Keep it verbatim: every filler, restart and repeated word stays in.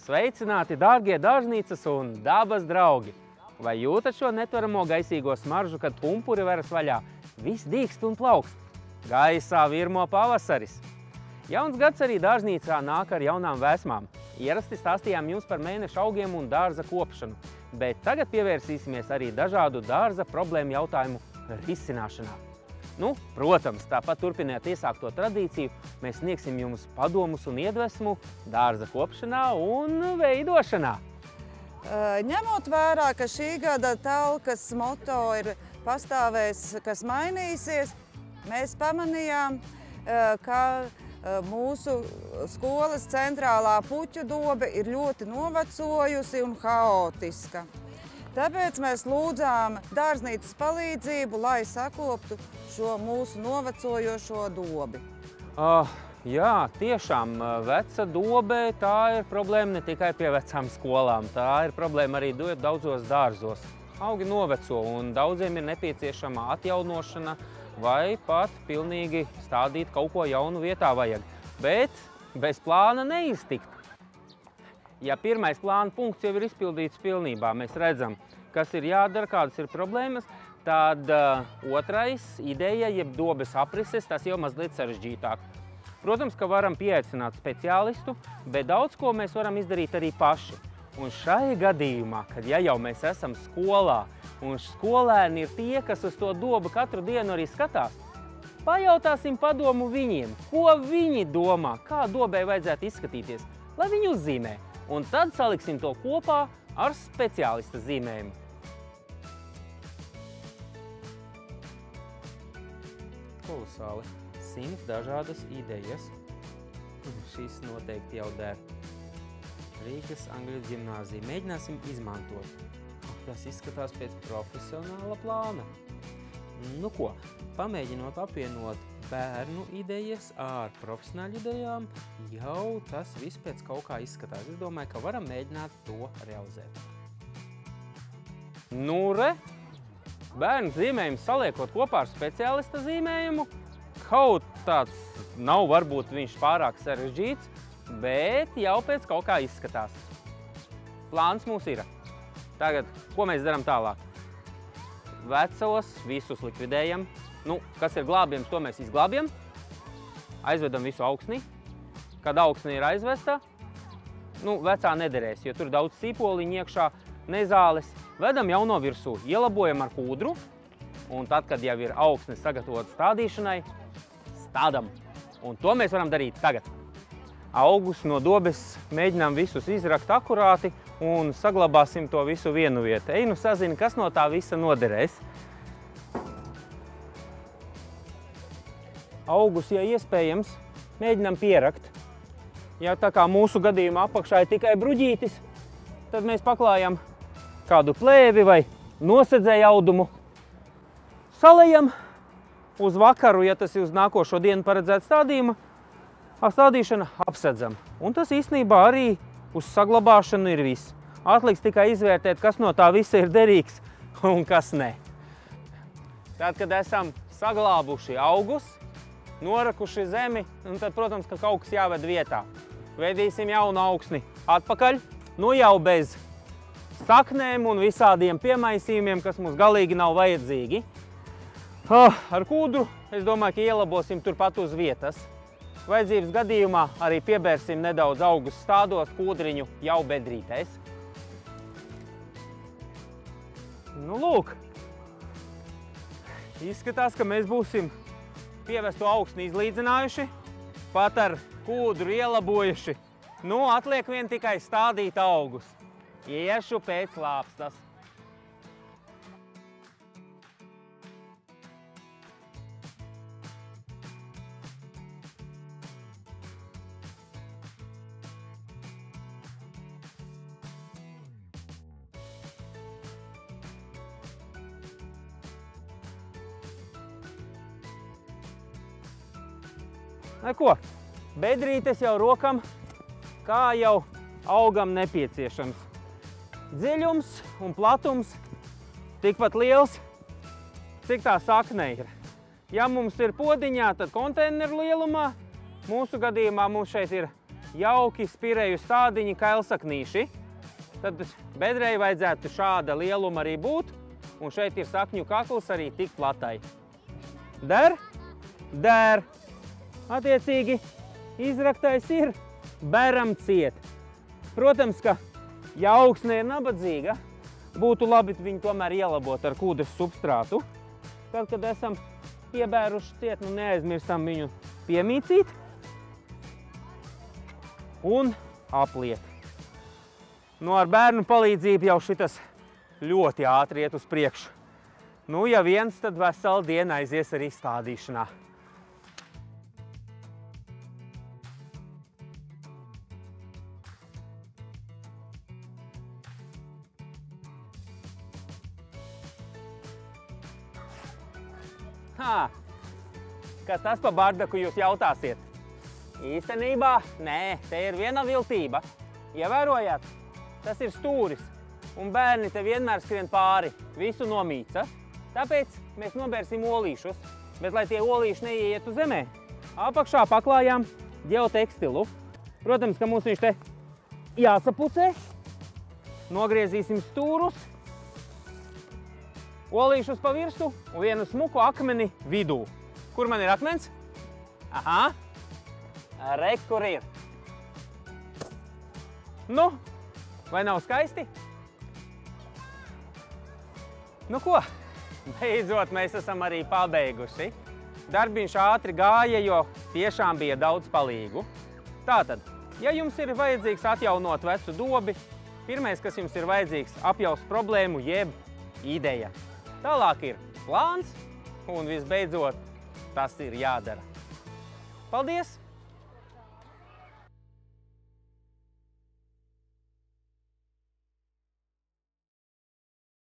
Sveicināti, dārgie dārznīcas un dabas draugi! Vai jūtat šo netveramo gaisīgo smaržu, kad pumpuri veras vaļā? Viss dīkst un plaukst. Gaisā virmo pavasaris. Jauns gads arī dārznīcā nāk ar jaunām vēsmām. Ierasti stāstījām jums par mēneša augiem un dārza kopšanu, bet tagad pievērsīsimies arī dažādu dārza problēmu jautājumu risināšanā. Nu, protams, tāpat turpināt iesākto tradīciju, mēs sniegsim jums padomus un iedvesmu dārza kopšanā un veidošanā. Ņemot vērā, ka šī gada talkas moto ir pastāvēs, kas mainīsies, mēs pamanījām, ka mūsu skolas centrālā puķu dobe ir ļoti novecojusi un haotiska. Tāpēc mēs lūdzām dārznīcas palīdzību, lai sakoptu šo mūsu novecojošo dobi. Uh, jā, tiešām veca dobe, tā ir problēma ne tikai pie vecām skolām, tā ir problēma arī daudzos dārzos. Augi noveco un daudziem ir nepieciešama atjaunošana vai pat pilnīgi stādīt kaut ko jaunu vietā vajag. Bet bez plāna neiztikt. Ja pirmais plāna punkts jau ir izpildīts pilnībā, mēs redzam, kas ir jādara, kādas ir problēmas, tad uh, otrais ideja, jeb dobes aprises, tas jau mazliet sarežģītāk. Protams, ka varam pieaicināt speciālistu, bet daudz ko mēs varam izdarīt arī paši. Un šai gadījumā, kad ja jau mēs esam skolā un skolēni ir tie, kas uz to dobu katru dienu arī skatās, pajautāsim padomu viņiem, ko viņi domā, kā dobai vajadzētu izskatīties, lai viņi uzzīmē. Un tad saliksim to kopā ar speciālista zīmējumu. Kolosāli. Simt dažādas idejas. Šis noteikti jau der. Rīgas Angļu ģimnāzija. Mēģināsim izmantot. Tas izskatās pēc profesionāla plāna. Nu ko, pamēģinot apvienot bērnu idejas ar profesionāļu idejām, jau tas viss pēc kaut kā izskatās. Es domāju, ka varam mēģināt to realizēt. Nu re, bērnu zīmējums saliekot kopā ar speciālista zīmējumu, kaut tāds nav varbūt viņš pārāk sarežģīts, bet jau pēc kaut kā izskatās. Plāns mums ir. Tagad, ko mēs darām tālāk? Vecos visus likvidējam. Nu, kas ir glābjams, to mēs izglābjam. Aizvedam visu augsnī. Kad augsnī ir aizvesta, nu, vecā nederēs, jo tur daudz sīpoliņu iekšā, nezāles. Vedam jauno virsū, ielabojam ar kūdru, un tad, kad jau ir augsne sagatavota stādīšanai, stādam. Un to mēs varam darīt tagad. Augus no dobes mēģinām visus izrakt akurāti un saglabāsim to visu vienu vietu. Ej, nu sazini, kas no tā visa noderēs. Augus, ja iespējams, mēģinām pierakt. Ja tā kā mūsu gadījumā apakšā ir tikai bruģītis, tad mēs paklājam kādu plēvi vai nosedzēju audumu. Salejam uz vakaru, ja tas ir uz nākošo dienu paredzēta stādījuma, stādīšana apsedzam. Un tas īstenībā arī uz saglabāšanu ir viss. Atliks tikai izvērtēt, kas no tā visa ir derīgs un kas ne. Tad, kad esam saglābuši augus, norakuši zemi, un tad, protams, ka kaut kas jāved vietā. Vedīsim jaunu augsni atpakaļ, nu jau bez saknēm un visādiem piemaisījumiem, kas mums galīgi nav vajadzīgi. Ar kūdru, es domāju, ka ielabosim turpat uz vietas. Vajadzības gadījumā arī piebērsim nedaudz augus stādot kūdriņu jau bedrītēs. Nu, lūk. Izskatās, ka mēs būsim pievesto augsni izlīdzinājuši, pat ar kūdru ielabojuši. Nu, atliek vien tikai stādīt augus. Iešu pēc lāpstas. Neko, bedrītes jau rokam, kā jau augam nepieciešams. Dziļums un platums tikpat liels, cik tā sakne ir. Ja mums ir podiņā, tad konteineru lielumā. Mūsu gadījumā mums šeit ir jauki spirēju stādiņi, kailsaknīši. Tad bedrei vajadzētu šāda lieluma arī būt, un šeit ir sakņu kakls arī tik platai. Der? Der. Attiecīgi, izraktais ir, beram ciet. Protams, ka, ja augsne ir nabadzīga, būtu labi viņu tomēr ielabot ar kūdras substrātu. Tad, kad esam piebēruši ciet, nu neaizmirstam viņu piemīcīt un apliet. Nu, ar bērnu palīdzību jau šitas ļoti ātri iet uz priekšu. Nu, ja viens, tad vesela diena aizies arī stādīšanā. Hā, kas tas pa bardaku jūs jautāsiet? Īstenībā, nē, te ir viena viltība. Ievērojāt? Tas ir stūris, un bērni te vienmēr skrien pāri, visu nomīca. Tāpēc mēs nobērsim olīšus, bet lai tie olīši neietu zemē, apakšā paklājām ģeotekstilu. Protams, ka mums viņš te jāsapucē. Nogriezīsim stūrus, olīšus pa virsu un vienu smuku akmeni vidū. Kur man ir akmens? Aha, re, kur ir. Nu, vai nav skaisti? Nu ko, beidzot mēs esam arī pabeiguši. Darbiņš ātri gāja, jo tiešām bija daudz palīgu. Tātad, ja jums ir vajadzīgs atjaunot vecu dobi, pirmais, kas jums ir vajadzīgs, apjaust problēmu jeb ideja. Tālāk ir plāns un visbeidzot tas ir jādara. Paldies!